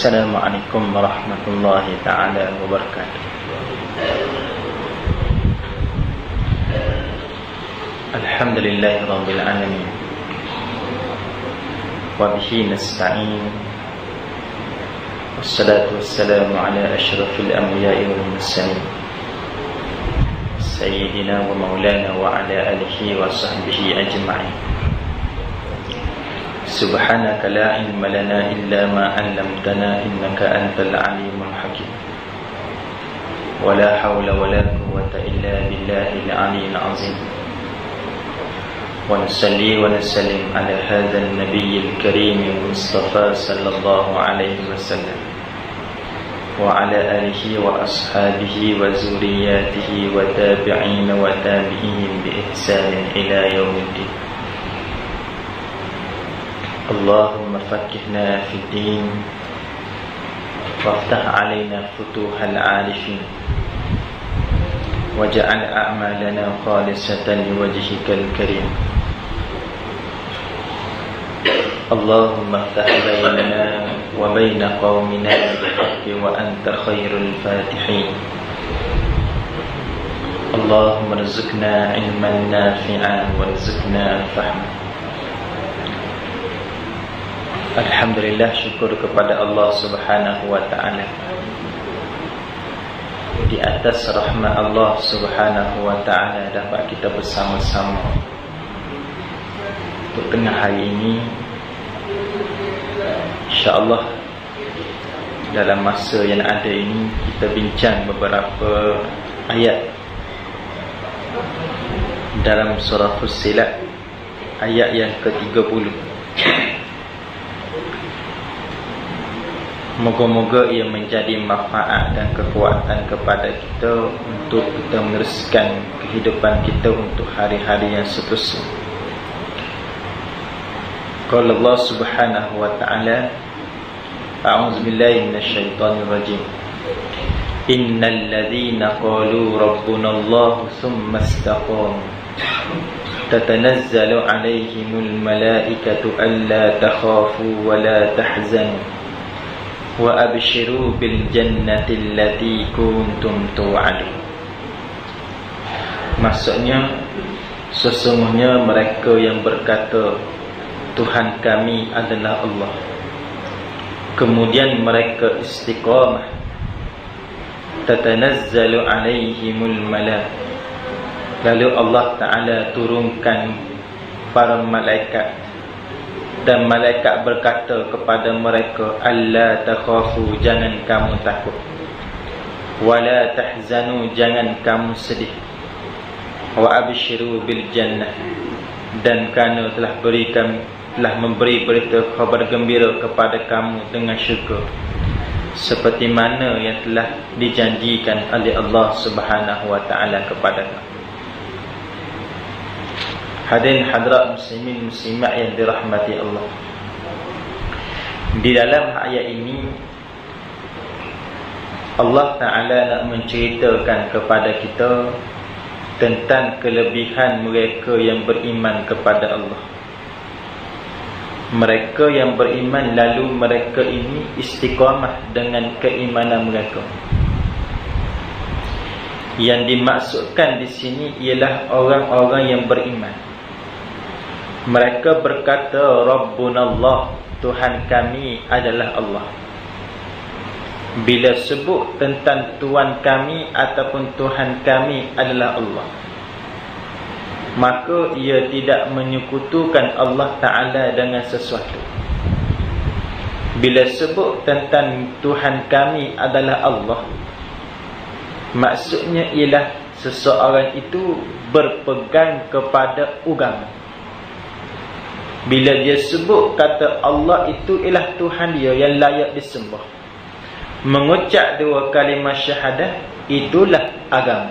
Assalamualaikum warahmatullahi ta'ala wabarakatuh. Alhamdulillahi rabbil alamin. Wa bihi nasta'in. Wassalatu wassalamu ala ashrafil anbiya'i wal mursalin Sayyidina wa maulana wa ala alihi wa sahbihi ajma'in. Subhanaka la ilma lana illa ma 'allamtana innaka antal alimul hakim. Wa la hawla wa la quwwata illa billahil aliyyil azim. Wa nusalli wa nusallim ala hadzal nabiyil karim Mustafa sallallahu alaihi wasallam wa ala alihi wa ashabihi wa zurriyyatihi wa tabi'in wa tabi'in bi ihsanin ila yaumiddin. Allahumma faqqihna fid din waftah alaina futuhal arifin waj'al a'malana khalisatan liwajhikal karim. Allahumma iftah bainana wa baina qaumina bil haqqi wa anta khairul fatihin. Allahumma rizqna ilman nafi'an warzuqna fahma. Alhamdulillah, syukur kepada Allah Subhanahu wa ta'ala. Di atas rahmat Allah Subhanahu wa ta'ala dapat kita bersama-sama untuk tengah hari ini. InsyaAllah dalam masa yang ada ini kita bincang beberapa ayat dalam surah Fussilat, ayat yang ke-30. Moga-moga ia menjadi manfaat dan kekuatan kepada kita untuk kita meneruskan kehidupan kita untuk hari-hari yang seterusnya. Qala Allah Subhanahu wa ta'ala, a'udzu billahi minasyaitonir rajim. Innal ladzina qalu rabbuna Allah tsumma istaqamu tatanazzalu 'alaihimul malaikatu alla takhafu wa la tahzanu wa abshiru bil jannati allati kuntum tu'adun. Maksudnya, sesungguhnya mereka yang berkata Tuhan kami adalah Allah, kemudian mereka istiqamah, tatanazzalu alaihimul malaik, lalu Allah Ta'ala turunkan para malaikat, dan malaikat berkata kepada mereka, alla takhafu, jangan kamu takut, wala tahzanu, jangan kamu sedih, wa abshiru bil jannah, dan kerana telah memberi berita khabar gembira kepada kamu dengan syurga, seperti mana yang telah dijanjikan oleh Allah Subhanahu wa ta'ala kepada kamu. Hadirin hadirat muslimin muslimat yang dirahmati Allah, di dalam ayat ini Allah Ta'ala nak menceritakan kepada kita tentang kelebihan mereka yang beriman kepada Allah. Mereka yang beriman lalu mereka ini istiqamah dengan keimanan mereka. Yang dimaksudkan di sini ialah orang-orang yang beriman. Mereka berkata Rabbuna Allah, Tuhan kami adalah Allah. Bila sebut tentang Tuhan kami ataupun Tuhan kami adalah Allah, maka ia tidak menyekutukan Allah Ta'ala dengan sesuatu. Bila sebut tentang Tuhan kami adalah Allah, maksudnya ialah seseorang itu berpegang kepada agama. Bila dia sebut kata Allah itu ialah Tuhan dia yang layak disembah, mengucap dua kalimah syahadah, itulah agama.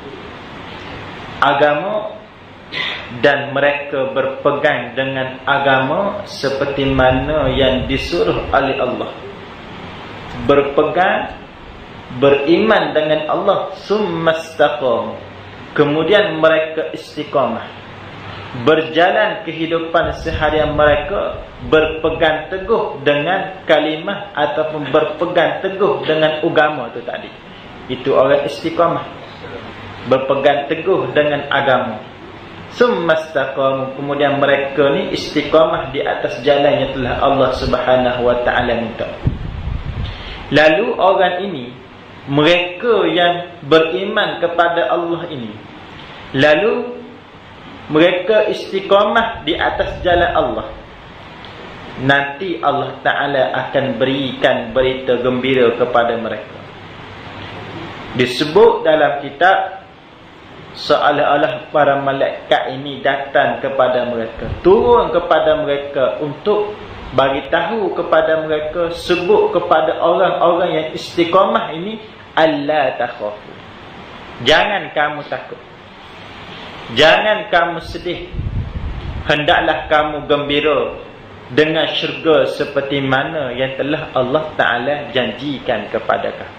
Agama, dan mereka berpegang dengan agama seperti mana yang disuruh oleh Allah. Berpegang, beriman dengan Allah, summa istaqam, kemudian mereka istiqamah. berjalan kehidupan seharian mereka berpegang teguh dengan kalimah ataupun berpegang teguh dengan agama tu tadi. Itu orang istiqamah, berpegang teguh dengan agama. Summastaqamu, kemudian mereka ni istiqamah di atas jalan yang telah Allah Subhanahu wa taala minta. Lalu orang ini, mereka yang beriman kepada Allah ini, lalu mereka istiqamah di atas jalan Allah, nanti Allah Ta'ala akan berikan berita gembira kepada mereka. Disebut dalam kitab, seolah-olah para malaikat ini datang kepada mereka, turun kepada mereka untuk bagi tahu kepada mereka, sebut kepada orang-orang yang istiqamah ini, alla takhafu, jangan kamu takut, jangan kamu sedih, hendaklah kamu gembira dengan syurga seperti mana yang telah Allah Ta'ala janjikan kepada kamu.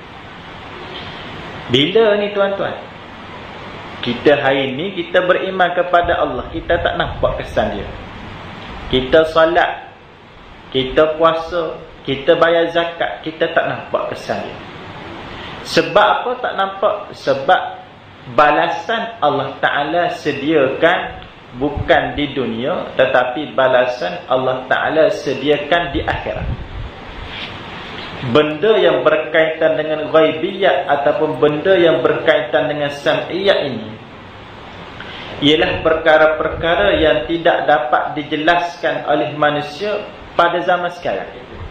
Bila ni tuan-tuan, kita hari ni kita beriman kepada Allah, kita tak nampak kesan dia. Kita solat, kita puasa, kita bayar zakat, kita tak nampak kesan dia. Sebab apa tak nampak? Sebab balasan Allah Ta'ala sediakan bukan di dunia, tetapi balasan Allah Ta'ala sediakan di akhirat. Benda yang berkaitan dengan ghaibiyat ataupun benda yang berkaitan dengan sam'iyat ini ialah perkara-perkara yang tidak dapat dijelaskan oleh manusia pada zaman sekarang.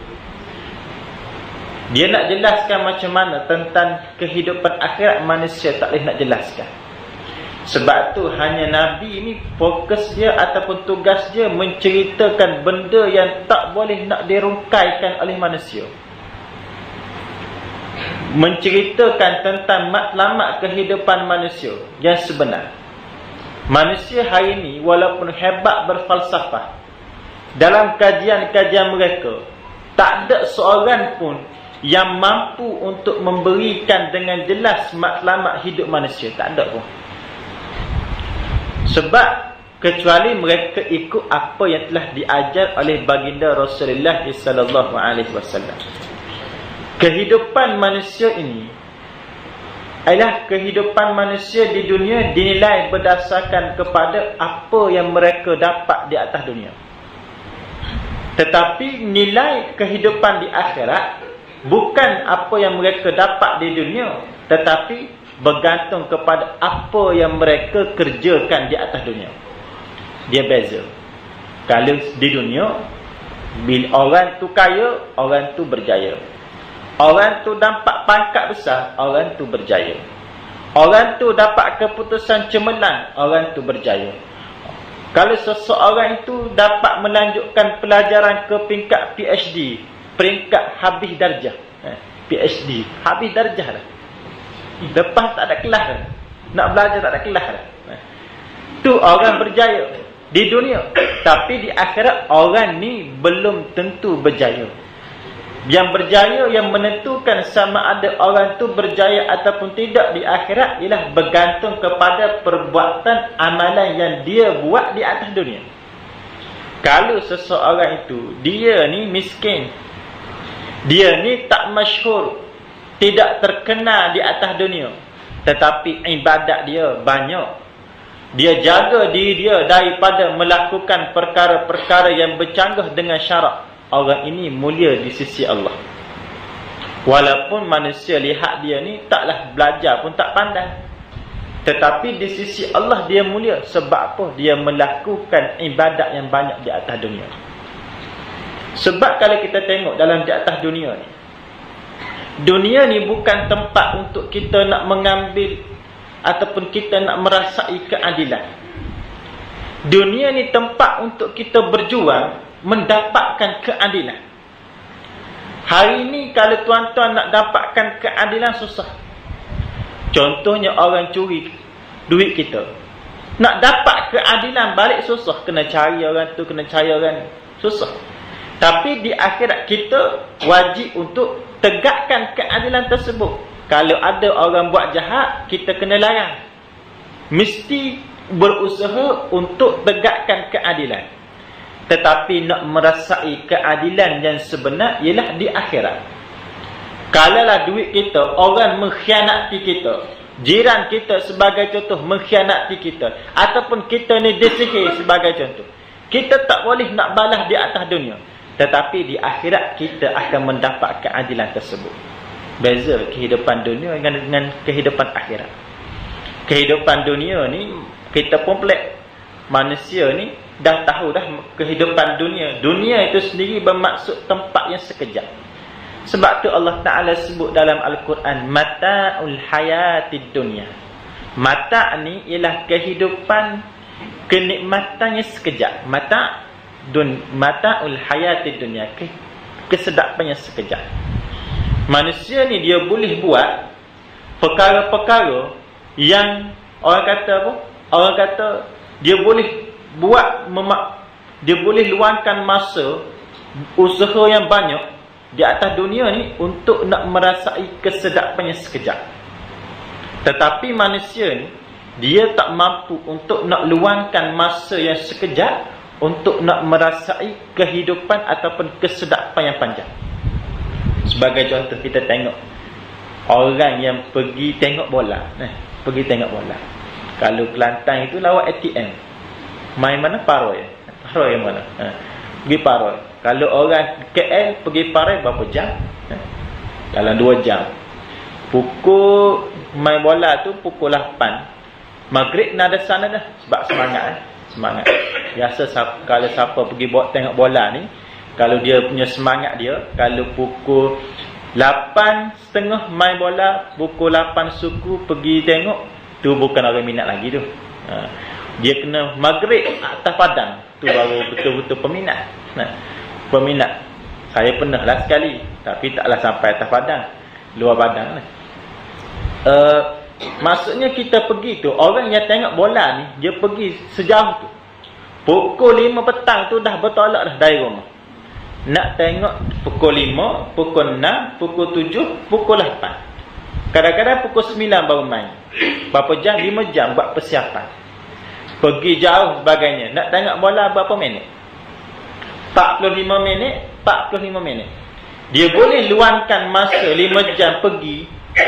Dia nak jelaskan macam mana tentang kehidupan akhirat, manusia tak boleh nak jelaskan. Sebab tu hanya Nabi ini fokus dia ataupun tugas dia menceritakan benda yang tak boleh nak dirungkaikan oleh manusia, menceritakan tentang matlamat kehidupan manusia yang sebenar. Manusia hari ini walaupun hebat berfalsafah, dalam kajian-kajian mereka tak ada seorang pun yang mampu untuk memberikan dengan jelas matlamat hidup manusia. Tak ada pun. Sebab kecuali mereka ikut apa yang telah diajar oleh baginda Rasulullah sallallahu alaihi wasallam. Kehidupan manusia ini adalah kehidupan manusia di dunia dinilai berdasarkan kepada apa yang mereka dapat di atas dunia. Tetapi nilai kehidupan di akhirat bukan apa yang mereka dapat di dunia, tetapi bergantung kepada apa yang mereka kerjakan di atas dunia. Dia beza. Kalau di dunia, bila orang tu kaya, orang tu berjaya. Orang tu dapat pangkat besar, orang tu berjaya. Orang tu dapat keputusan cemerlang, orang tu berjaya. Kalau seseorang itu dapat melanjutkan pelajaran ke peringkat PhD, peringkat habis darjah, PhD, habis darjah dah. Lepas tak ada kelas dah. Nak belajar tak ada kelas dah. Tu orang berjaya di dunia. Tapi di akhirat orang ni belum tentu berjaya. Yang berjaya, yang menentukan sama ada orang tu berjaya ataupun tidak di akhirat ialah bergantung kepada perbuatan amalan yang dia buat di atas dunia. Kalau seseorang itu dia ni miskin, dia ni tak masyhur, tidak terkenal di atas dunia, tetapi ibadat dia banyak, dia jaga diri dia daripada melakukan perkara-perkara yang bercanggah dengan syarak, orang ini mulia di sisi Allah. Walaupun manusia lihat dia ni taklah belajar pun tak pandai, tetapi di sisi Allah dia mulia. Sebab apa? Dia melakukan ibadat yang banyak di atas dunia. Sebab kalau kita tengok dalam di atas dunia ni, dunia ni bukan tempat untuk kita nak mengambil ataupun kita nak merasai keadilan. Dunia ni tempat untuk kita berjuang mendapatkan keadilan. Hari ini kalau tuan-tuan nak dapatkan keadilan susah. Contohnya orang curi duit kita, nak dapat keadilan balik susah. Kena cari orang tu, kena cari orang ni, susah. Tapi di akhirat kita wajib untuk tegakkan keadilan tersebut. Kalau ada orang buat jahat, kita kena larang. Mesti berusaha untuk tegakkan keadilan. Tetapi nak merasai keadilan yang sebenar ialah di akhirat. Kalaulah duit kita, orang mengkhianati kita, jiran kita sebagai contoh mengkhianati kita, ataupun kita ni disihir sebagai contoh, kita tak boleh nak balas di atas dunia, tetapi di akhirat kita akan mendapat keadilan tersebut. Beza kehidupan dunia dengan kehidupan akhirat. Kehidupan dunia ni kita pun pelik. Manusia ni dah tahu dah kehidupan dunia. Dunia itu sendiri bermaksud tempat yang sekejap. Sebab tu Allah Ta'ala sebut dalam Al-Quran, mata'ul hayatid dunia. Mata' ni ialah kehidupan, kenikmatan yang sekejap. Mata'ul hayatid dunia, kesedapan yang sekejap. Manusia ni dia boleh buat perkara-perkara yang orang kata apa? Orang kata dia boleh buat, dia boleh luangkan masa, usaha yang banyak di atas dunia ni untuk nak merasai kesedapan yang sekejap. Tetapi manusia ni dia tak mampu untuk nak luangkan masa yang sekejap untuk nak merasai kehidupan ataupun kesedapan yang panjang. Sebagai contoh, kita tengok orang yang pergi tengok bola, pergi tengok bola. Kalau Kelantan itu lawat ATM, main mana? Paroi. Paroi yang mana? Pergi Paroi. Kalau orang KL pergi Paroi berapa jam? Dalam 2 jam. Pukul main bola tu pukul 8. Maghrib nak ada sana dah. Sebab semangat. Semangat. Biasa kalau siapa pergi tengok bola ni, kalau dia punya semangat dia, kalau pukul 8.30 main bola, pukul 8 suku pergi tengok, tu bukan orang minat lagi tu. Dia kena maghrib atas padang, tu baru betul-betul peminat. Peminat. Saya pernah lah sekali, tapi taklah sampai atas padang, luar padang lah. Maksudnya kita pergi tu, orang yang tengok bola ni, dia pergi sejauh tu. Pukul 5 petang tu dah bertolak dah dari rumah. Nak tengok pukul 5, pukul 6, pukul 7, pukul 8. Kadang-kadang pukul 9 baru main. Berapa jam? 5 jam buat persiapan. Pergi jauh sebagainya. Nak tengok bola berapa minit? 45 minit, 45 minit. Dia boleh luangkan masa 5 jam pergi,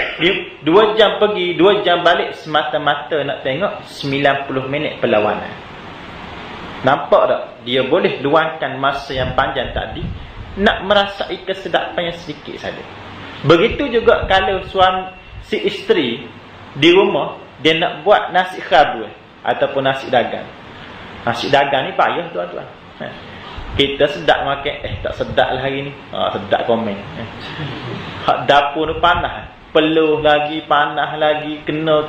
2 jam pergi, 2 jam balik semata-mata nak tengok 90 minit perlawanan. Nampak tak? Dia boleh luangkan masa yang panjang tadi nak merasai kesedapan yang sedikit saja. Begitu juga kalau si isteri di rumah, dia nak buat nasi khabul ataupun nasi dagang. Nasi dagang ni payah tuan-tuan. Kita sedap makan, tak sedap lah hari ni. Sedap komen. Hak dapur tu panas. Peluh lagi, panas lagi, kena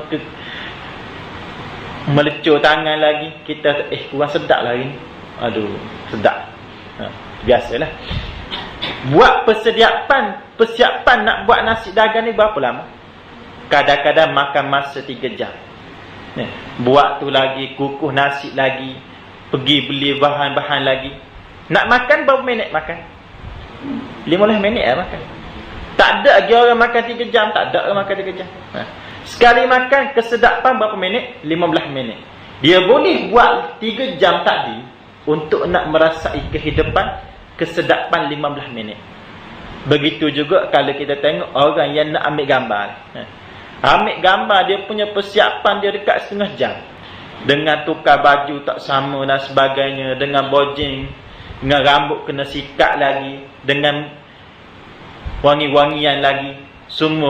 melecur tangan lagi. Kita kurang sedap lah hari ni. Aduh, sedap. Biasalah. Buat persiapan nak buat nasi dagang ni berapa lama? Kadang-kadang makan masa 3 jam. Buat tu lagi, kukuh nasi lagi, pergi beli bahan-bahan lagi. Nak makan berapa minit makan? 15 minit lah makan. Tak ada lagi orang makan 3 jam. Tak ada orang makan 3 jam. Sekali makan kesedapan berapa minit? 15 minit. Dia boleh buat 3 jam tadi untuk nak merasai kehidupan kesedapan 15 minit. Begitu juga kalau kita tengok orang yang nak ambil gambar. Ambil gambar, dia punya persiapan dia dekat setengah jam. Dengan tukar baju tak sama dan sebagainya, dengan bojeng, dengan rambut kena sikat lagi, dengan wangi-wangian lagi, semua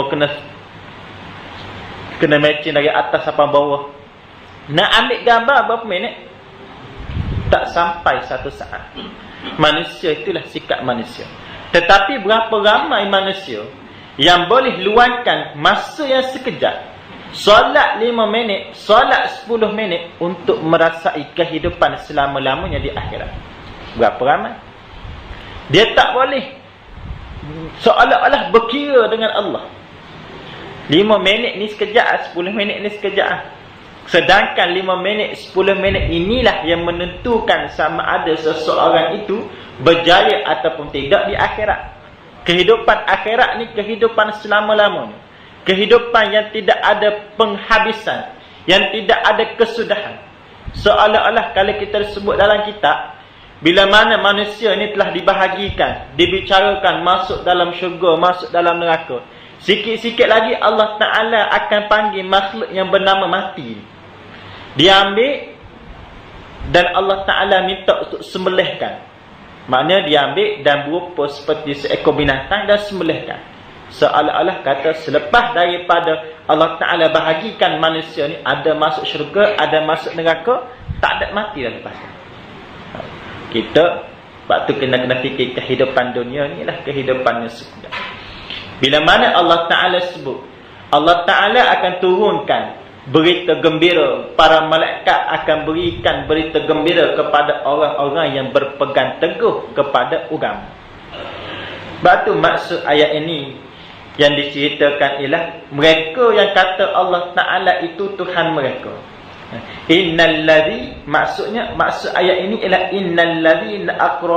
kena matching dari atas sampai bawah. Nak ambil gambar berapa minit? Tak sampai 1 saat. Manusia itulah sikap manusia. Tetapi berapa ramai manusia yang boleh luangkan masa yang sekejap, solat 5 minit, solat 10 minit untuk merasai kehidupan selama-lamanya di akhirat. Berapa ramai? Dia tak boleh seolah-olah berkira dengan Allah. 5 minit ni sekejap, 10 minit ni sekejap. Sedangkan 5 minit, 10 minit inilah yang menentukan sama ada seseorang itu berjaya ataupun tidak di akhirat. Kehidupan akhirat ni kehidupan selama-lamanya. Kehidupan yang tidak ada penghabisan, yang tidak ada kesudahan. Seolah-olah kalau kita sebut dalam kitab, bila mana manusia ni telah dibahagikan, dibicarakan masuk dalam syurga, masuk dalam neraka, sikit-sikit lagi Allah Ta'ala akan panggil makhluk yang bernama mati. Dia ambil dan Allah Ta'ala minta untuk sembelihkan. Maknanya dia ambil dan berupa seperti seekor binatang dan sembelihkan. Seolah-olah kata selepas daripada Allah Ta'ala bahagikan manusia ni, ada masuk syurga, ada masuk neraka, tak ada mati dah lepas. Kita sebab tu kena fikir kehidupan dunia ni lah kehidupan yang sekunder. Bila mana Allah Ta'ala sebut, Allah Ta'ala akan turunkan berita gembira, para malaikat akan berikan berita gembira kepada orang-orang yang berpegang teguh kepada agama. Sebab tu maksud ayat ini yang diceritakan ialah mereka yang kata Allah Ta'ala itu Tuhan mereka. Innal ladzi, maksud ayat ini ialah innal ladzina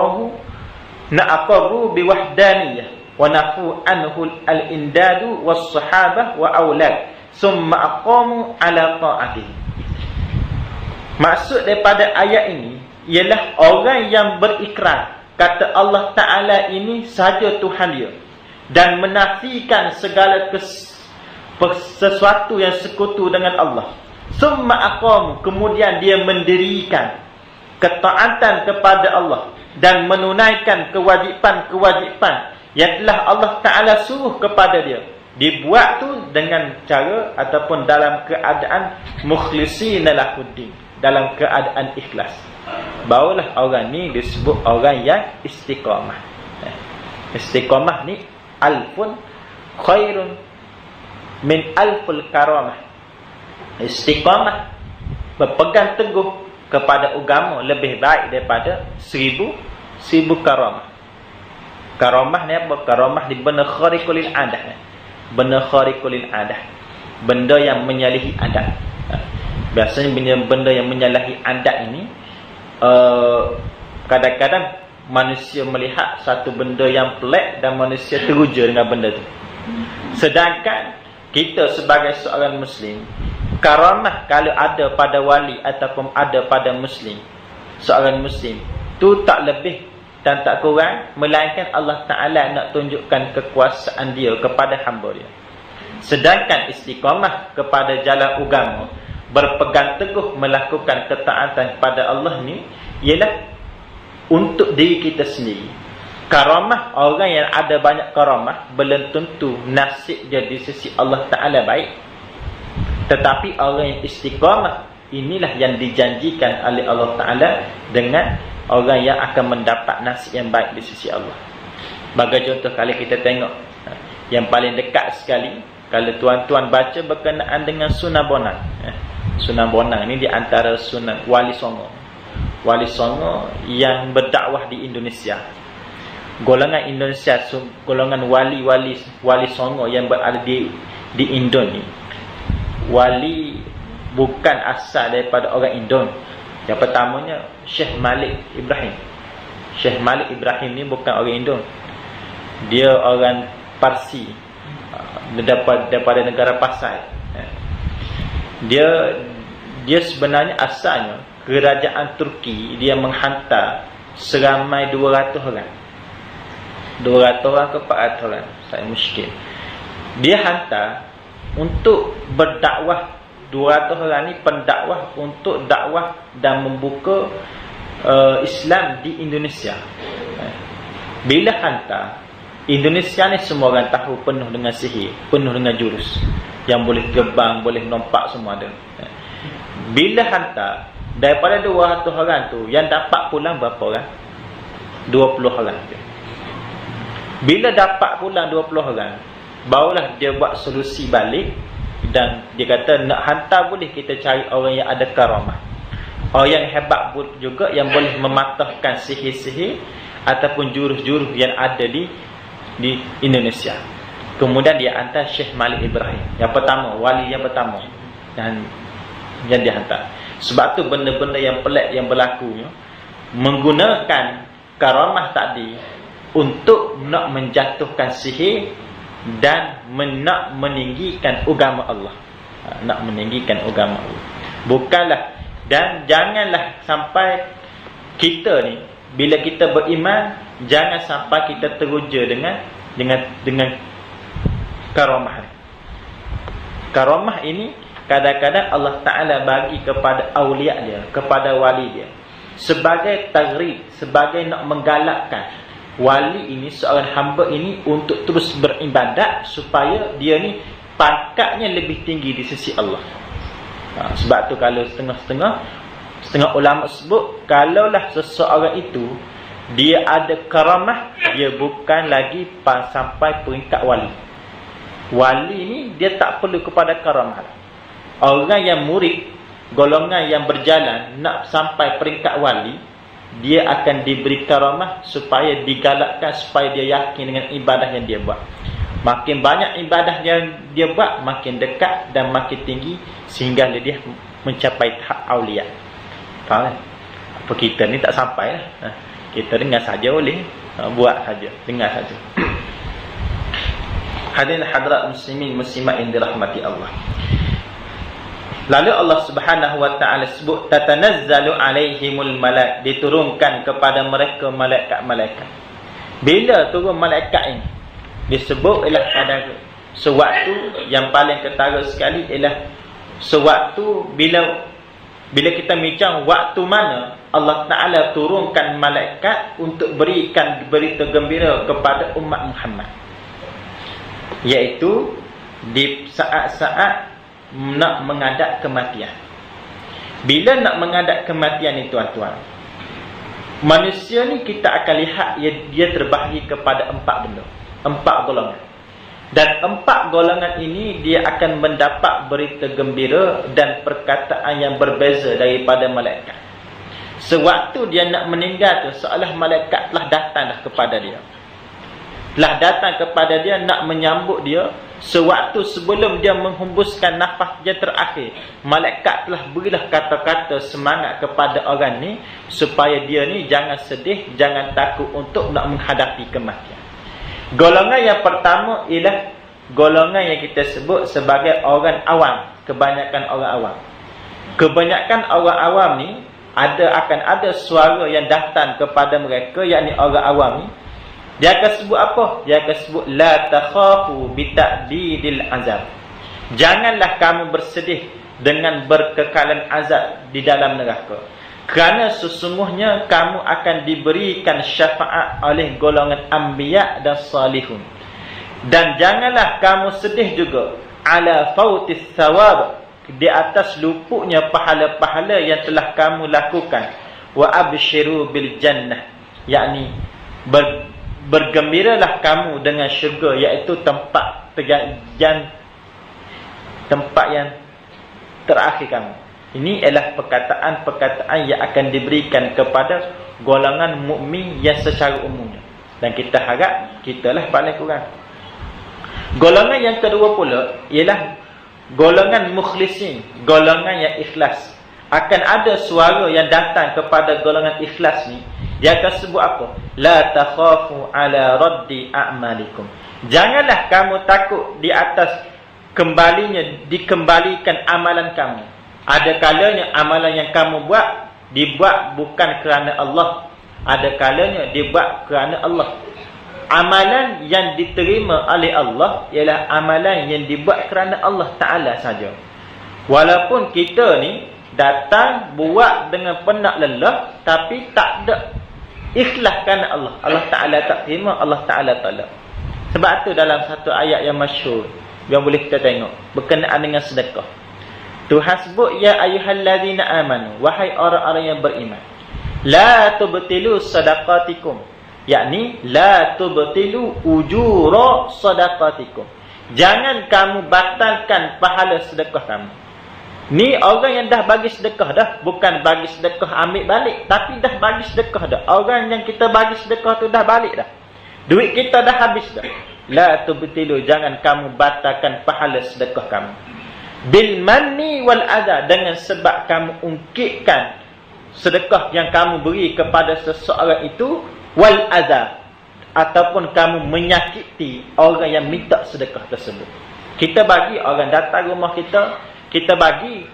aqarru biwahdaniyah wa nafu anhu al-indadu was-sahabah wa aulad summa aqamu ala ta'atihi. Maksud daripada ayat ini ialah orang yang berikrar kata Allah Ta'ala ini sahaja Tuhan dia dan menafikan segala sesuatu yang sekutu dengan Allah. Summa aqamu, kemudian dia mendirikan ketaatan kepada Allah dan menunaikan kewajipan-kewajipan yang telah Allah Ta'ala suruh kepada dia. Dibuat tu dengan cara ataupun dalam keadaan mukhlishina lahuddin, dalam keadaan ikhlas. Barulah orang ni disebut orang yang istiqamah. Istiqamah ni alfun khairun min alful karamah. Istiqamah, berpegang teguh kepada agama, lebih baik daripada seribu karamah. Karamah ni apa? Karamah ni benda khariqul adah. Benda khariqul adah, benda yang menyalahi adat. Biasanya benda yang menyalahi adat ini, kadang-kadang manusia melihat satu benda yang pelik dan manusia teruja dengan benda tu. Sedangkan kita sebagai seorang Muslim, karamah kalau ada pada wali ataupun ada pada Muslim, seorang Muslim, tu tak lebih dan tak kurang melainkan Allah Ta'ala nak tunjukkan kekuasaan dia kepada hamba dia. Sedangkan istiqamah kepada jalan agama, berpegang teguh melakukan ketaatan kepada Allah ni, ialah untuk diri kita sendiri. Karamah, orang yang ada banyak karamah, belum tentu nasib dia di sisi Allah Ta'ala baik. Tetapi orang yang istiqamah, inilah yang dijanjikan oleh Allah Ta'ala dengan orang yang akan mendapat nasib yang baik di sisi Allah. Bagi contoh, kalau kita tengok yang paling dekat sekali, kalau tuan-tuan baca berkenaan dengan Sunan Bonang. Sunan Bonang ni di antara Sunan Wali Songo. Wali Songo yang berdakwah di Indonesia. Golongan Indonesia, golongan wali Songo yang berada di Indon ni. Wali bukan asal daripada orang Indon. Yang pertamanya Syekh Malik Ibrahim. Syekh Malik Ibrahim ni bukan orang Indon. Dia orang Parsi, daripada negara Pasai. Dia sebenarnya asalnya kerajaan Turki, dia menghantar seramai 200 orang. 200 orang ke 400 orang, saya muskil. Dia hantar untuk berdakwah. 200 orang ni pendakwah untuk dakwah dan membuka Islam di Indonesia. Bila hantar, Indonesia ni semua orang tahu penuh dengan sihir, penuh dengan jurus yang boleh gebang, boleh nompak, semua ada. Bila hantar, daripada 200 orang tu, yang dapat pulang berapa orang? 20 orang. Bila dapat pulang 20 orang, barulah dia buat solusi balik. Dan dia kata nak hantar boleh kita cari orang yang ada karamah, orang yang hebat juga, yang boleh mematahkan sihir-sihir ataupun jurus-jurus yang ada di Indonesia. Kemudian dia hantar Syekh Malik Ibrahim, yang pertama, wali yang pertama dan yang dia hantar. Sebab tu benda-benda yang pelik yang berlaku, menggunakan karamah tadi untuk nak menjatuhkan sihir dan nak meninggikan agama Allah. Nak meninggikan agama Allah. Bukanlah Dan janganlah sampai kita ni, bila kita beriman, jangan sampai kita teruja dengan karamah. Karamah ini kadang-kadang Allah Ta'ala bagi kepada awliya dia, kepada wali dia, sebagai tagrib, sebagai nak menggalakkan wali ini, seorang hamba ini untuk terus beribadat, supaya dia ni pangkatnya lebih tinggi di sisi Allah. Sebab tu kalau setengah ulama sebut, kalaulah seseorang itu dia ada karamah, dia bukan lagi sampai peringkat wali. Wali ni dia tak perlu kepada karamah. Orang yang murid, golongan yang berjalan nak sampai peringkat wali, dia akan diberi karamah supaya digalakkan, supaya dia yakin dengan ibadah yang dia buat. Makin banyak ibadah yang dia buat, makin dekat dan makin tinggi, sehingga dia mencapai tahap awliya. Faham kan? Apa kita ni tak sampai lah. Kita dengar saja boleh, buat saja, dengar saja. Hadirin hadirat muslimin muslimat yang dirahmati Allah. Lalu Allah Subhanahu wa taala sebut, tatanazzalu alaihimul malaik, diturunkan kepada mereka malaikat-malaikat. Bila turun malaikat ini disebut ialah pada sewaktu yang paling ketara sekali, ialah sewaktu bila kita bincang waktu mana Allah Ta'ala turunkan malaikat untuk berikan berita gembira kepada umat Muhammad, iaitu di saat-saat nak menghadap kematian. Bila nak menghadap kematian ni tuan-tuan, manusia ni kita akan lihat dia terbahagi kepada 4 benda, 4 golongan. Dan 4 golongan ini dia akan mendapat berita gembira dan perkataan yang berbeza daripada malaikat. Sewaktu dia nak meninggal tu, seolah malaikat telah datang dah kepada dia, telah datang kepada dia nak menyambut dia. Sewaktu sebelum dia menghembuskan nafas dia terakhir, malaikat telah berilah kata-kata semangat kepada orang ni, supaya dia ni jangan sedih, jangan takut untuk nak menghadapi kematian. Golongan yang pertama ialah golongan yang kita sebut sebagai orang awam. Kebanyakan orang awam. Kebanyakan orang awam ni akan ada suara yang datang kepada mereka, yakni orang awam ni. Dia akan sebut apa? Dia akan sebut la takhafu bita'didil azab. Janganlah kamu bersedih dengan berkekalan azab di dalam neraka, kerana sesungguhnya kamu akan diberikan syafaat oleh golongan anbiya dan salihun. Dan janganlah kamu sedih juga ala fautis thawab, di atas luputnya pahala-pahala yang telah kamu lakukan. Wa abshiru bil jannah, yakni bergembiralah kamu dengan syurga, iaitu tempat yang terakhir kamu. Ini ialah perkataan-perkataan yang akan diberikan kepada golongan mukmin yang secara umumnya. Dan kita harap kitalah paling kurang. Golongan yang kedua pula ialah golongan mukhlisin, golongan yang ikhlas. Akan ada suara yang datang kepada golongan ikhlas ni. Dia akan sebut apa? La takhafu ala raddi a'malikum. Janganlah kamu takut di atas dikembalikan amalan kamu. Ada kalanya amalan yang kamu buat dibuat bukan kerana Allah, ada kalanya dibuat kerana Allah. Amalan yang diterima oleh Allah ialah amalan yang dibuat kerana Allah Ta'ala saja. Walaupun kita ni datang buat dengan penat lelah, tapi tak ada ikhlas kerana Allah, Allah Ta'ala tak terima, Allah Ta'ala tolak. Sebab tu dalam satu ayat yang masyhur yang boleh kita tengok berkenaan dengan sedekah, Tuhan sebut, ya ayyuhallazina amanu, wahai orang-orang yang beriman, la tubtilu sadaqatikum, yakni la tubtilu ujura sadaqatikum. Jangan kamu batalkan pahala sedekah kamu. Ni orang yang dah bagi sedekah dah, bukan bagi sedekah ambil balik, tapi dah bagi sedekah dah. Orang yang kita bagi sedekah tu dah balik dah. Duit kita dah habis dah. La tubtilu, jangan kamu batalkan pahala sedekah kamu. Bil manni wal adha, dengan sebab kamu ungkitkan sedekah yang kamu beri kepada seseorang itu, wal adha, ataupun kamu menyakiti orang yang minta sedekah tersebut. Kita bagi orang datang rumah kita bagi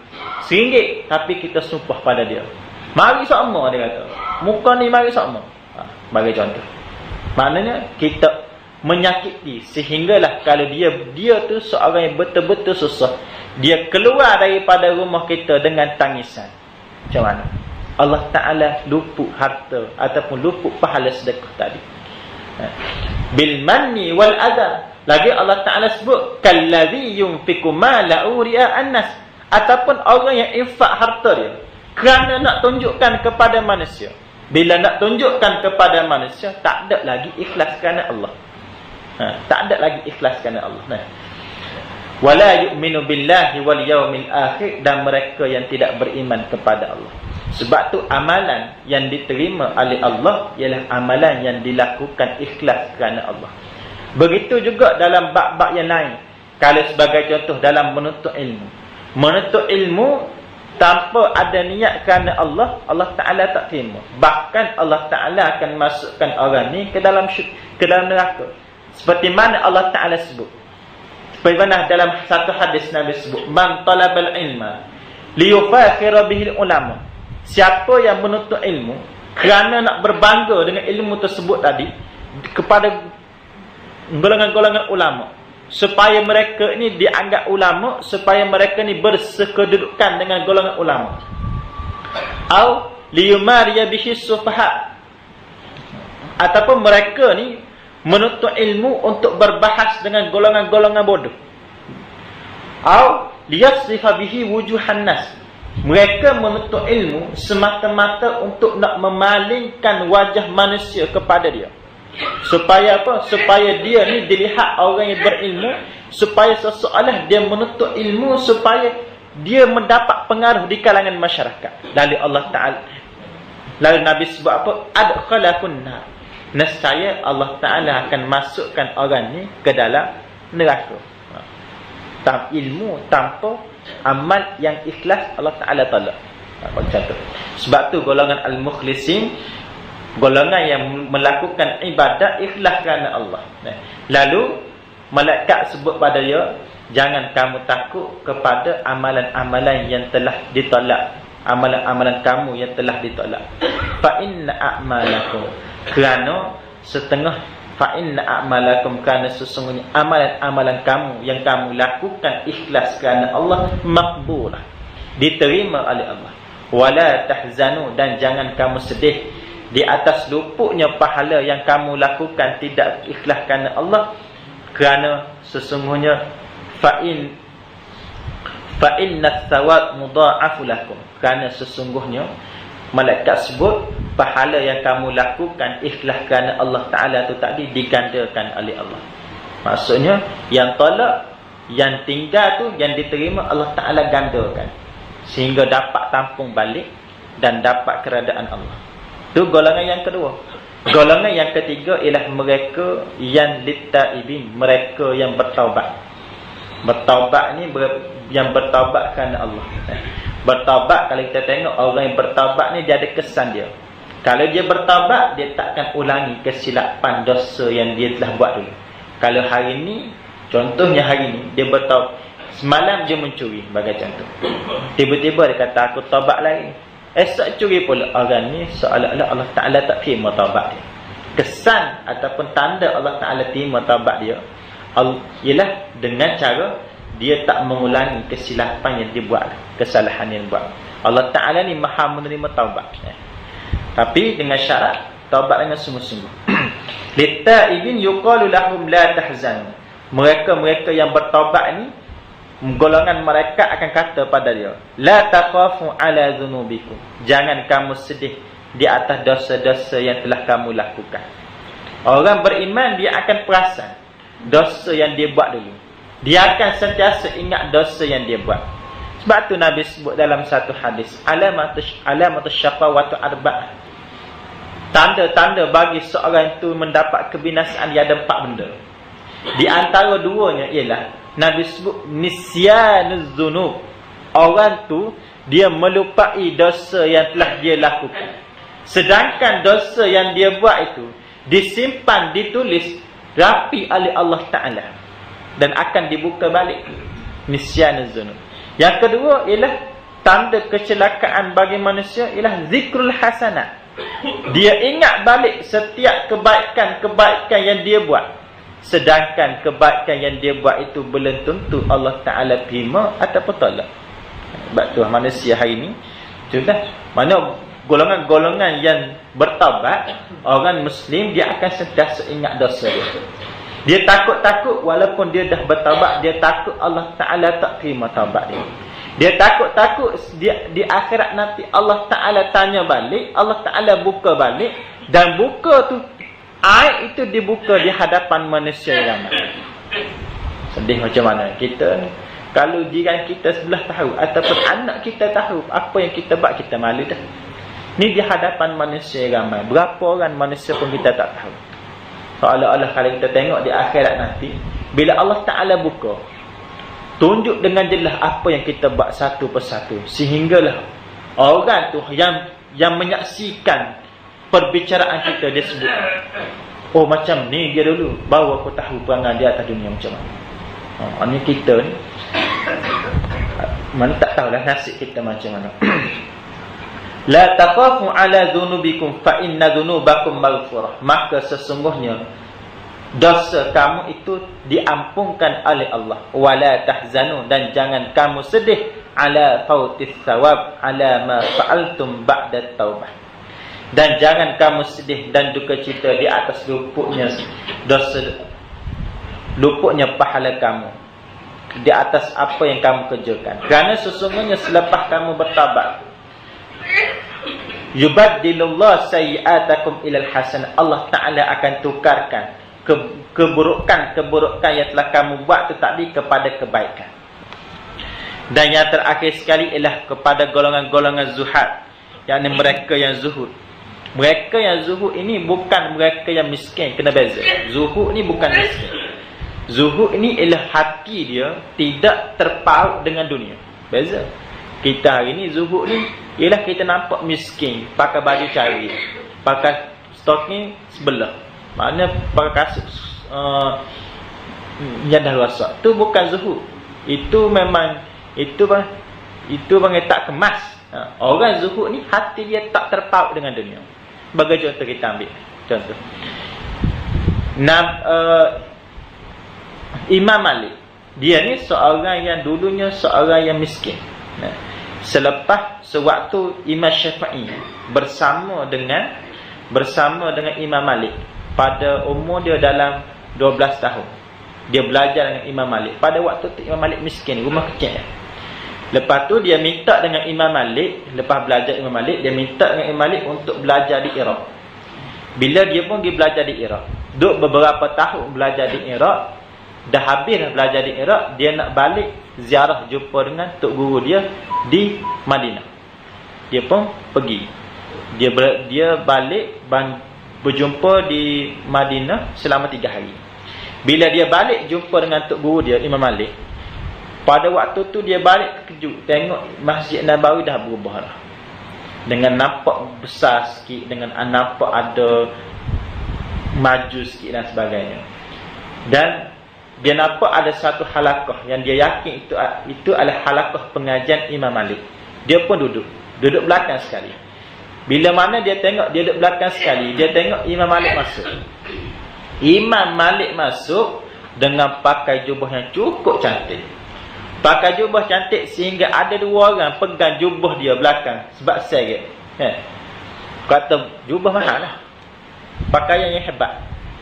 RM1 tapi kita sumpah pada dia. Mari sama dia kata. Muka ni mari sama. Bagi contoh. Maknanya kita menyakiti sehinggalah kalau dia tu seorang yang betul-betul susah, dia keluar daripada rumah kita dengan tangisan. Macam mana? Allah Ta'ala luput harta ataupun luput pahala sedekah tadi. Bil manni wal adha. Lagi Allah Ta'ala sebut kallazi yunfiqu malahu ria'an nas, ataupun orang yang infak harta dia kerana nak tunjukkan kepada manusia. Bila nak tunjukkan kepada manusia, tak ada lagi ikhlas kerana Allah. Tak ada lagi ikhlas kerana Allah. Wala yu'minu billahi wal yawmil akhir, dan mereka yang tidak beriman kepada Allah. Sebab tu amalan yang diterima oleh Allah ialah amalan yang dilakukan ikhlas kerana Allah. Begitu juga dalam bab-bab yang lain. Kalau sebagai contoh dalam menuntut ilmu. Menuntut ilmu tanpa ada niat kerana Allah, Allah Ta'ala tak terima. Bahkan Allah Ta'ala akan masukkan orang ni ke dalam neraka. Seperti mana Allah Ta'ala sebut. Seperti mana dalam satu hadis Nabi sebut, man talabal ilma liyufakhira bihil ulama. Siapa yang menuntut ilmu kerana nak berbangga dengan ilmu tersebut tadi kepada golongan-golongan ulama, supaya mereka ini dianggap ulama, supaya mereka ni bersekedudukan dengan golongan ulama. Au liyumariya bihi sufaha, ataupun mereka ni menuntut ilmu untuk berbahas dengan golongan-golongan bodoh. Au liyasifa bihi wujuhan nas, mereka menuntut ilmu semata-mata untuk nak memalingkan wajah manusia kepada dia. Supaya apa? Supaya dia ni dilihat orang yang berilmu, supaya seseorang dia menuntut ilmu supaya dia mendapat pengaruh di kalangan masyarakat. Lalu Allah Ta'ala, lalu Nabi sebut apa? Adkhalakun nar, nescaya Allah Ta'ala akan masukkan orang ni ke dalam neraka. Tanpa ilmu, tanpa amal yang ikhlas, Allah Ta'ala tolak. Macam tu. Sebab tu golongan al-mukhlisin, golongan yang melakukan ibadat ikhlas kerana Allah. Lalu malaikat sebut pada dia, jangan kamu takut kepada amalan-amalan yang telah ditolak, amalan-amalan kamu yang telah ditolak. Fa inna a'malakum, kerana setengah, fa inna a'malakum, kerana sesungguhnya amalan-amalan kamu yang kamu lakukan ikhlas kerana Allah, makbulah, diterima oleh Allah. Wala tahzanu, dan jangan kamu sedih di atas luputnya pahala yang kamu lakukan tidak ikhlas kerana Allah, kerana sesungguhnya fa inna thawab mudha'afu lakum, kerana sesungguhnya malaikat sebut pahala yang kamu lakukan ikhlas kerana Allah Ta'ala tu tadi digandakan oleh Allah. Maksudnya yang tolak, yang tinggal tu, yang diterima Allah Ta'ala gandakan, sehingga dapat tampung balik dan dapat keredaan Allah. Itu golongan yang kedua. Golongan yang ketiga ialah mereka yang littaibin, mereka yang bertaubat. Bertaubat ni yang bertaubat kerana Allah. Bertaubat, kalau kita tengok orang yang bertaubat ni, dia ada kesan dia. Kalau dia bertaubat, dia takkan ulangi kesilapan dosa yang dia telah buat dulu. Kalau hari ni, contohnya hari ni dia bertaubat, semalam dia mencuri bagi contoh, tiba-tiba dia kata aku taubat lagi, esok curi pula, orang ni seolah-olah Allah Ta'ala tak terima taubat dia. Kesan ataupun tanda Allah Ta'ala terima taubat dia ialah dengan cara dia tak mengulangi kesilapan yang dia buat, kesalahan yang dia buat. Allah Ta'ala ni maha menerima taubat, tapi dengan syarat taubat dengan sungguh-sungguh. Littaibin yuqalu lahum la tahzan, mereka-mereka yang bertaubat ni, golongan malaikat akan kata pada dia, la taqafu ala dhunubikum, jangan kamu sedih di atas dosa-dosa yang telah kamu lakukan. Orang beriman dia akan perasan dosa yang dia buat dulu, dia akan sentiasa ingat dosa yang dia buat. Sebab tu Nabi sebut dalam satu hadis, alamatus syaqawatu arba'ah, tanda-tanda bagi seorang itu mendapat kebinasaan, dia ada 4 benda. Di antara duanya ialah Nabi sebut nisyanuz dzunub, orang tu dia melupai dosa yang telah dia lakukan, sedangkan dosa yang dia buat itu disimpan, ditulis rapi oleh Allah Ta'ala dan akan dibuka balik. Nisyanuz dzunub. Yang kedua ialah tanda kecelakaan bagi manusia ialah zikrul hasanat. Dia ingat balik setiap kebaikan yang dia buat, sedangkan kebaikan yang dia buat itu belum tentu Allah Ta'ala terima ataupun tolak. Sebab tu manusia hari ni sudah mana golongan-golongan yang bertaubat, orang Muslim dia akan sentiasa ingat dosa dia. Dia takut-takut walaupun dia dah bertaubat, dia takut Allah Ta'ala tak terima taubat dia. Dia takut-takut di akhirat nanti Allah Ta'ala tanya balik, Allah Ta'ala buka balik, dan buka tu, aib itu dibuka di hadapan manusia yang ramai. Sedih macam mana kita ni. Kalau jiran kita sebelah tahu ataupun anak kita tahu apa yang kita buat, kita malu dah. Ni di hadapan manusia ramai. Berapa orang manusia pun kita tak tahu. Seolah-olah kalau kita tengok di akhirat nanti, bila Allah Ta'ala buka, tunjuk dengan jelas apa yang kita buat satu persatu, sehinggalah orang tu yang menyaksikan perbicaraan kita, dia sebut, oh macam ni dia dulu, baru aku tahu perangai dia atas dunia macam mana. Ni kita ni mana tak tahulah nasib kita macam mana. La taqafu ala dhunubikum fa inna dhunubakum maghfurah. Maka sesungguhnya dosa kamu itu diampunkan oleh Allah. Wala tahzanu, dan jangan kamu sedih ala fautis thawab ala ma fa'altum ba'da taubah. Dan jangan kamu sedih dan duka cita di atas luputnya dosa, luputnya pahala kamu di atas apa yang kamu kerjakan. Kerana sesungguhnya selepas kamu bertaubat, yubaddilullah sayyi'atakum ilal hasan, Allah Ta'ala akan tukarkan keburukan yang telah kamu buat itu tadi kepada kebaikan. Dan yang terakhir sekali ialah kepada golongan-golongan zuhad, yakni mereka yang zuhud. Mereka yang zuhud ini bukan mereka yang miskin, kena beza. Zuhud ni bukan miskin. Zuhud ini ialah hati dia tidak terpaut dengan dunia. Beza. Kita hari ni zuhud ni ialah kita nampak miskin, pakai baju cari, pakai stok ni sebelah, maknanya pakai kasut yang dah rosak. Tu bukan zuhud. Itu memang itu bang tak kemas. Orang zuhud ni hati dia tak terpaut dengan dunia. Bagi contoh kita ambil contoh. Imam Malik, dia ni seorang yang dulunya seorang yang miskin. Selepas sewaktu Imam Syafi'i bersama dengan Imam Malik, pada umur dia dalam 12 tahun, dia belajar dengan Imam Malik. Pada waktu tu Imam Malik miskin, rumah kecil. Lepas tu dia minta dengan Imam Malik, lepas belajar Imam Malik, dia minta dengan Imam Malik untuk belajar di Iraq. Bila dia pun pergi belajar di Iraq, duduk beberapa tahun belajar di Iraq, dah habis belajar di Iraq, dia nak balik ziarah jumpa dengan tok guru dia di Madinah. Dia pun pergi. Dia balik berjumpa di Madinah selama 3 hari. Bila dia balik jumpa dengan tok guru dia Imam Malik, pada waktu tu dia balik terkejut, tengok Masjid Nabawi dah berubah dah. Dengan nampak besar sikit, dengan nampak ada maju sikit dan sebagainya. Dan dia nampak ada satu halaqah yang dia yakin itu adalah halaqah pengajian Imam Malik. Dia pun duduk belakang sekali. Bila mana dia tengok dia duduk belakang sekali, dia tengok Imam Malik masuk. Imam Malik masuk dengan pakai jubah yang cukup cantik. Pakai jubah cantik sehingga ada 2 orang pegang jubah dia belakang sebab seret. Kata jubah mahal lah, pakaian yang hebat.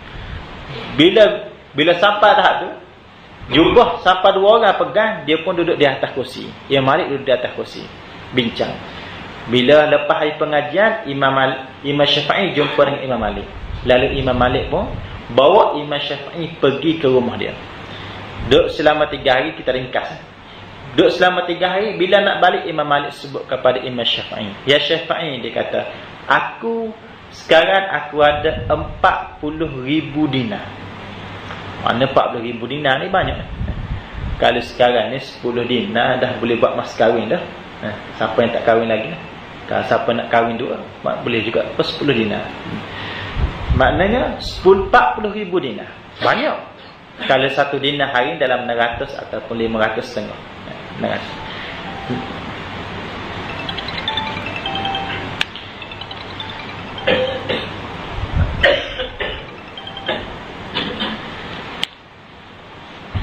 Bila sampai tahap tu, jubah sampai 2 orang pegang, dia pun duduk di atas kursi. Imam Malik duduk di atas kursi, bincang. Bila lepas hari pengajian, Imam Syafi'i jumpa dengan Imam Malik. Lalu Imam Malik pun bawa Imam Syafi'i pergi ke rumah dia. Duduk selama 3 hari, kita ringkas. Duduk selama 3 hari, bila nak balik, Imam Malik sebut kepada Imam Syafi'i, ya Syafi'i, dia kata, sekarang aku ada 40,000 dinar. Mana 40,000 dinar ni banyak. Kalau sekarang ni 10 dinar dah boleh buat mas kahwin dah. Siapa yang tak kahwin lagi lah. Kalau siapa nak kahwin dua, boleh juga 10 dinar. Maknanya 40,000 dinar. Banyak. Kalau 1 dinar hari dalam 600 ataupun 500 setengah.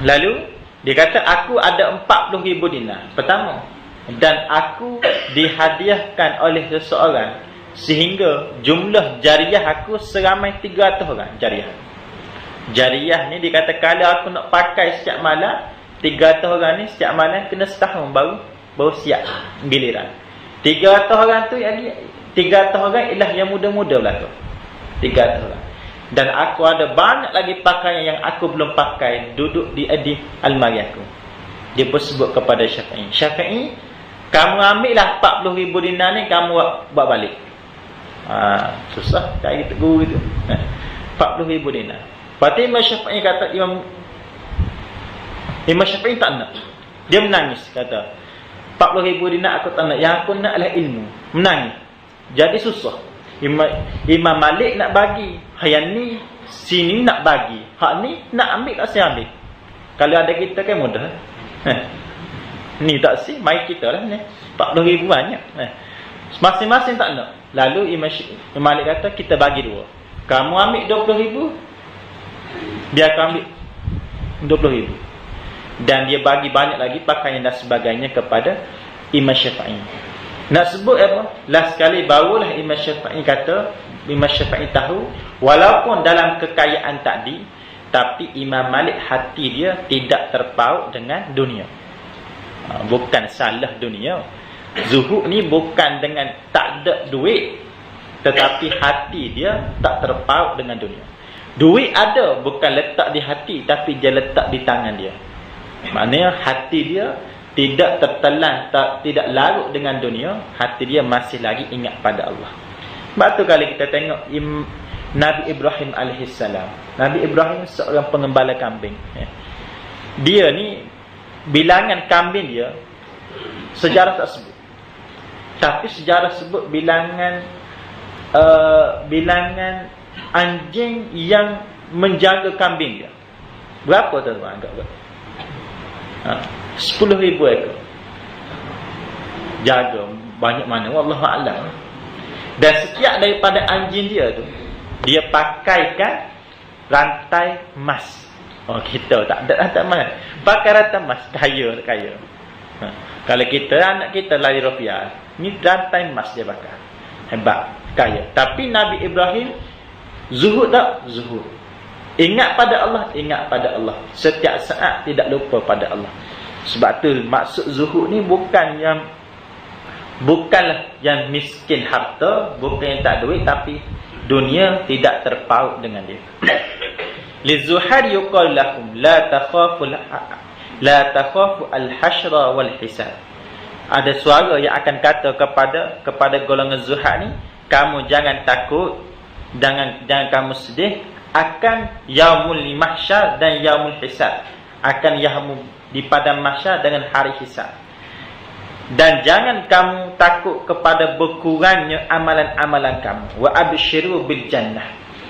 Lalu dia kata aku ada 40,000 dinar. Pertama, dan aku dihadiahkan oleh seseorang sehingga jumlah jariah aku seramai 300 orang jariah. Jariah ni dia kata kalau aku nak pakai setiap malam, 300 orang ni setiap malam kena setahun baru siap giliran. 300 orang tu lagi 300 orang ialah yang muda-muda lah tu. 300 orang. Dan aku ada banyak lagi pakaian yang aku belum pakai duduk di almari aku. Dia pun sebut kepada Syafi'i, Syafi'i, kamu ambillah 40,000 dinar ni, kamu buat balik. Susah cari guru itu. 40,000 dinar. Lepas Imam Syafi'i kata, Imam Syafi'i tak nak. Dia menangis, kata 40,000 dinar aku tak nak. Yang aku nak adalah ilmu. Menangis. Jadi susah. Imam Malik nak bagi, yang ni sini nak bagi, hak ni nak ambil tak saya ambil. Kalau ada kita kan mudah. Ni tak si, mai kita lah ni 40,000 banyak. Masing-masing tak nak. Lalu Imam Malik kata kita bagi dua. Kamu ambil 20,000, dia akan ambil 20,000. Dan dia bagi banyak lagi pakaian dan sebagainya kepada Imam Syafi'i. Nak sebut apa? Last sekali barulah Imam Syafi'i kata, Imam Syafi'i tahu walaupun dalam kekayaan tadi, tapi Imam Malik hati dia tidak terpaut dengan dunia. Bukan salah dunia. Zuhud ni bukan dengan tak ada duit, tetapi hati dia tak terpaut dengan dunia. Duit ada, bukan letak di hati, tapi dia letak di tangan dia. Maknanya hati dia tidak tertelan, tidak larut dengan dunia. Hati dia masih lagi ingat pada Allah. Sebab tu kalau kita tengok Nabi Ibrahim AS, Nabi Ibrahim seorang pengembala kambing. Dia ni bilangan kambing dia sejarah tak sebut, tapi sejarah sebut bilangan anjing yang menjaga kambing dia. Berapa tuan-tuan? Agak 10,000 ekor. Jaga banyak mana wallahu a'lam. Dan setiap daripada anjing dia tu, dia pakaikan rantai emas. Kita tak ada rantai emas. Pakai rantai emas, kaya. Kalau kita, anak kita lari rupiah, ni rantai emas dia pakai. Hebat, kaya. Tapi Nabi Ibrahim zuhud tak? Zuhud. Ingat pada Allah, ingat pada Allah. Setiap saat tidak lupa pada Allah. Sebab tu maksud zuhud ni bukanlah yang miskin harta, bukan yang tak duit, tapi dunia tidak terpaut dengan dia. Lizuhad yuqal lahum la takhafu al-hashra wal hisab. Ada suara yang akan kata kepada golongan zuhad ni, kamu jangan takut, jangan kamu sedih akan yaumul mahsyar dan yaumul hisab, akan yaumul di padang mahsyar dengan hari hisab. Dan jangan kamu takut kepada berkurangnya amalan-amalan kamu. Wa abshiru bil jannah.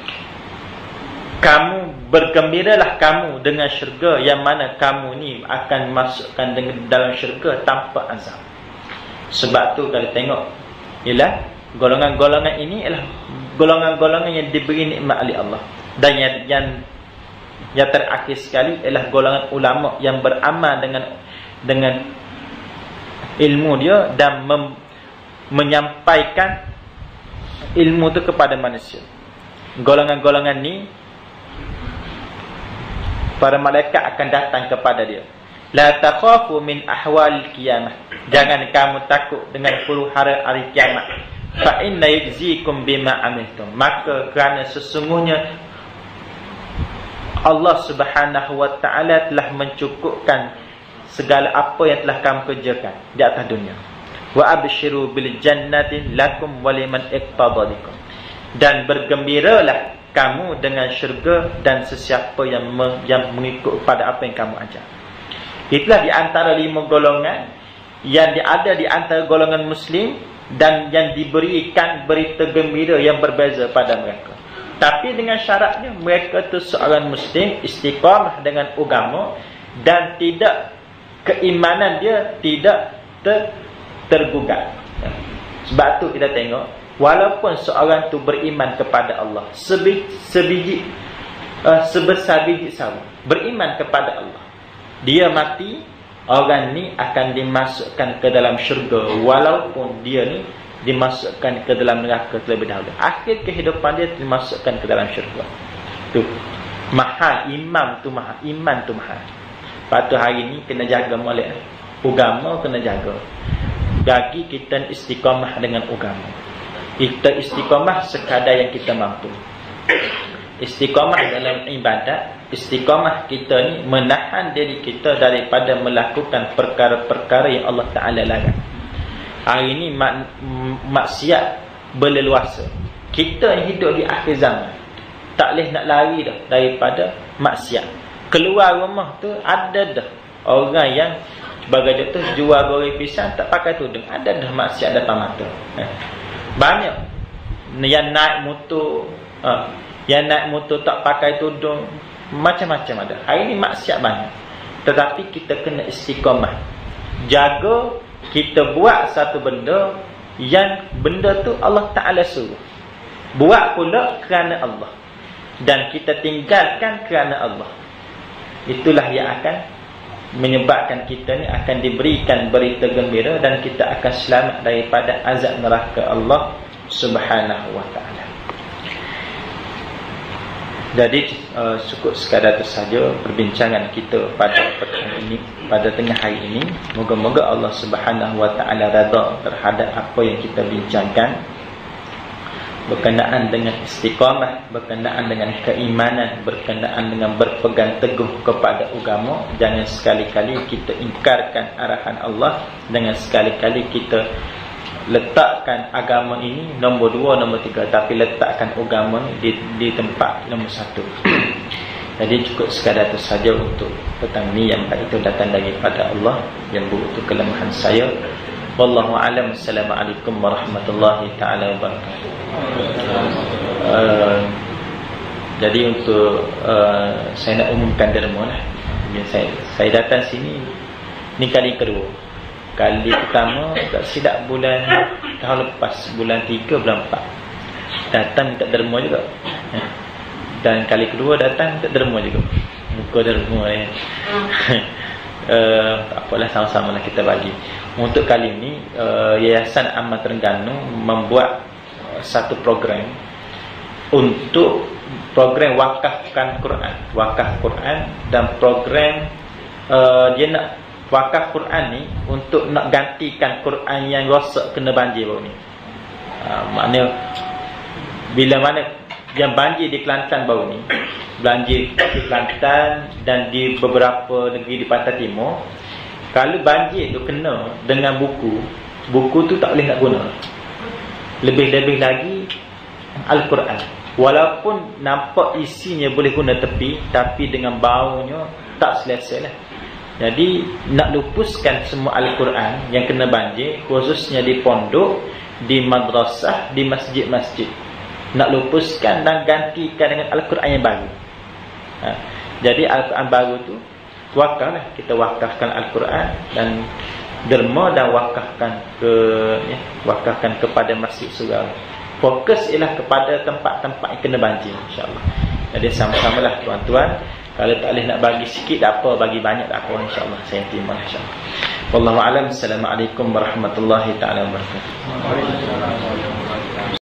Kamu bergembiralah kamu dengan syurga yang mana kamu ni akan masukkan dalam syurga tanpa azab. Sebab tu kalau tengok, ialah golongan-golongan ini ialah golongan-golongan yang diberi nikmat oleh Allah. Dan yang terakhir sekali ialah golongan ulama yang beramal dengan ilmu dia dan menyampaikan ilmu tu kepada manusia. Golongan-golongan ni, para malaikat akan datang kepada dia. La takhafu min ahwal qiyamah. Jangan kamu takut dengan huru-hara hari kiamat. Fa inna yajzikum bima amiltum. Maka kerana sesungguhnya Allah Subhanahu wa taala telah mencukupkan segala apa yang telah kamu kerjakan di atas dunia. Wa abshiru bil jannati lakum wa liman iqtadalikum. Dan bergembiralah kamu dengan syurga dan sesiapa yang mengikut pada apa yang kamu ajar. Itulah di antara 5 golongan yang ada di antara golongan muslim dan yang diberikan berita gembira yang berbeza pada mereka. Tapi dengan syaratnya mereka itu seorang muslim, istiqamah dengan agama dan tidak, keimanan dia tidak tergugat. Sebab tu kita tengok, walaupun seorang tu beriman kepada Allah sebesar biji sawi, beriman kepada Allah, dia mati, orang ni akan dimasukkan ke dalam syurga walaupun dia ni dimasukkan ke dalam neraka terlebih dahulu. Akhir kehidupan dia dimasukkan ke dalam syurga. Tu mahal, iman tu mahal. Patut hari ni kena jaga molek. Agama kena jaga. Bagi kita istiqamah dengan agama. Kita istiqamah sekadar yang kita mampu. Istiqamah dalam ibadat, istiqamah kita ni menahan diri kita daripada melakukan perkara-perkara yang Allah Ta'ala larang. Hari ni maksiat berleluasa. Kita ni hidup di akhir zaman, tak boleh nak lari dah daripada maksiat. Keluar rumah tu ada dah orang yang sebagai contoh jual goreng pisang tak pakai tudung, ada dah maksiat depan mata. Banyak yang naik motor, yang naik motor tak pakai tudung, macam-macam ada. Hari ni maksiat banyak. Tetapi kita kena istiqamah. Jaga kita buat satu benda yang benda tu Allah Ta'ala suruh. Buat pula kerana Allah. Dan kita tinggalkan kerana Allah. Itulah yang akan menyebabkan kita ni akan diberikan berita gembira dan kita akan selamat daripada azab neraka Allah Subhanahu wa Ta'ala. Jadi cukup sekadar itu saja perbincangan kita pada petang ini, pada tengah hari ini. Moga-moga Allah Subhanahu wa Ta'ala redha terhadap apa yang kita bincangkan berkenaan dengan istiqamah, berkenaan dengan keimanan, berkenaan dengan berpegang teguh kepada agama. Jangan sekali-kali kita ingkarkan arahan Allah, jangan sekali-kali kita letakkan agama ini nombor 2, nombor 3, tapi letakkan agama ini di tempat nombor 1. Jadi cukup sekadar itu saja untuk petang ini. Yang baik itu datang daripada Allah, yang buruk itu kelemahan saya. Wallahu a'lam. Assalamualaikum warahmatullahi taala wabarakatuh. Jadi untuk saya nak umumkan derma lah. Saya datang sini ni kali kedua. Kali pertama tak silap bulan tahun lepas, bulan 3, bulan 4 datang minta derma juga. Dan kali kedua datang minta derma juga. Muka derma ya. Tak apalah, sama-sama lah kita bagi. Untuk kali ini Yayasan Amal Terengganu membuat satu program untuk program wakafkan Quran. Wakaf Quran dan program dia nak wakaf Quran ni untuk nak gantikan Quran yang rosak kena banjir baru ni. Maknanya bila mana yang banjir di Kelantan baru ni, banjir di Kelantan dan di beberapa negeri di Pantai Timur, kalau banjir tu kena dengan buku tu tak boleh nak guna. Lebih-lebih lagi Al-Quran, walaupun nampak isinya boleh guna tepi, tapi dengan baunya tak selesa lah. Jadi nak lupuskan semua Al-Quran yang kena banjir, khususnya di pondok, di madrasah, di masjid-masjid, nak lupuskan dan gantikan dengan Al-Quran yang baru. Jadi Al-Quran baru tu wakaf lah. Kita wakafkan Al-Quran dan derma dan wakafkan kepada masjid surau. Fokus ialah kepada tempat-tempat yang kena banjir, insya-Allah. Jadi sama-samalah tuan-tuan. Kalau tak boleh nak bagi sikit tak apa, bagi banyak tak apa, insya-Allah saya terima, insya-Allah. Wallahu a'lam. Assalamualaikum warahmatullahi taala wabarakatuh.